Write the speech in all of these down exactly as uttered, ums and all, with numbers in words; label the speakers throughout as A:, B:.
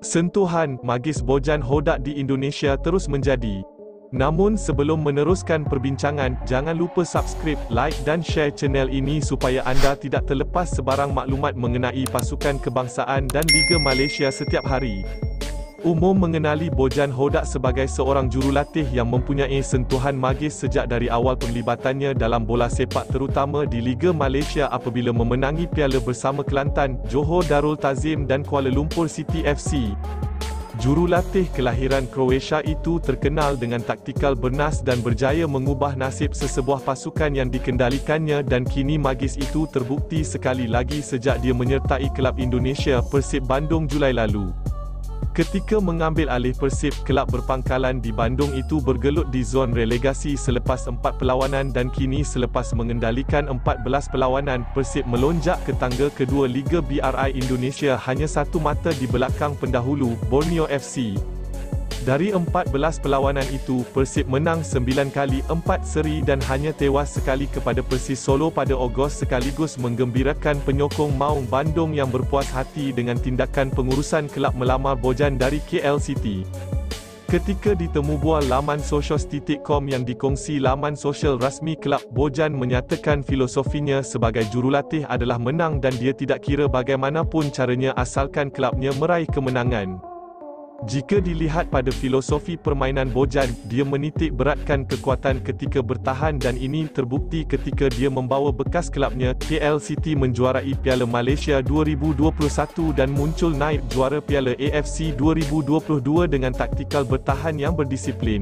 A: Sentuhan Magis Bojan Hodak di Indonesia terus menjadi. Namun sebelum meneruskan perbincangan, jangan lupa subscribe, like dan share channel ini supaya anda tidak terlepas sebarang maklumat mengenai pasukan kebangsaan dan Liga Malaysia setiap hari. Umum mengenali Bojan Hodak sebagai seorang jurulatih yang mempunyai sentuhan magis sejak dari awal penglibatannya dalam bola sepak terutama di Liga Malaysia apabila memenangi piala bersama Kelantan, Johor Darul Ta'zim dan Kuala Lumpur City F C. Jurulatih kelahiran Croatia itu terkenal dengan taktikal bernas dan berjaya mengubah nasib sesebuah pasukan yang dikendalikannya dan kini magis itu terbukti sekali lagi sejak dia menyertai kelab Indonesia Persib Bandung Julai lalu. Ketika mengambil alih Persib, kelab berpangkalan di Bandung itu bergelut di zon relegasi selepas empat perlawanan dan kini selepas mengendalikan empat belas perlawanan, Persib melonjak ke tangga kedua Liga B R I Indonesia hanya satu mata di belakang pendahulu, Borneo F C. Dari empat belas perlawanan itu, Persib menang sembilan kali, empat seri dan hanya tewas sekali kepada Persis Solo pada Ogos sekaligus menggembirakan penyokong Maung Bandung yang berpuas hati dengan tindakan pengurusan kelab melamar Bojan dari K L City. Ketika ditemu bual laman socios titik com yang dikongsi laman sosial rasmi kelab, Bojan menyatakan filosofinya sebagai jurulatih adalah menang dan dia tidak kira bagaimanapun caranya asalkan kelabnya meraih kemenangan. Jika dilihat pada filosofi permainan Bojan, dia menitik beratkan kekuatan ketika bertahan dan ini terbukti ketika dia membawa bekas kelabnya K L City menjuarai Piala Malaysia dua ribu dua puluh satu dan muncul naib juara Piala A F C dua ribu dua puluh dua dengan taktikal bertahan yang berdisiplin.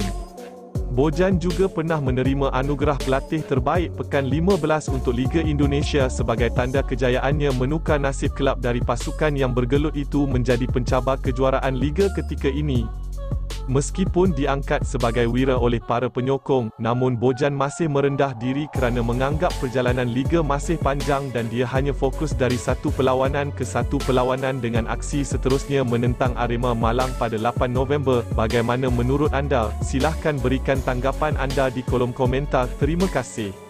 A: Bojan juga pernah menerima anugerah pelatih terbaik pekan lima belas untuk Liga Indonesia sebagai tanda kejayaannya menukar nasib kelab dari pasukan yang bergelut itu menjadi pencabar kejuaraan Liga ketika ini. Meskipun diangkat sebagai wira oleh para penyokong, namun Bojan masih merendah diri kerana menganggap perjalanan Liga masih panjang dan dia hanya fokus dari satu perlawanan ke satu perlawanan dengan aksi seterusnya menentang Arema Malang pada lapan November. Bagaimana menurut anda? Silahkan berikan tanggapan anda di kolom komentar. Terima kasih.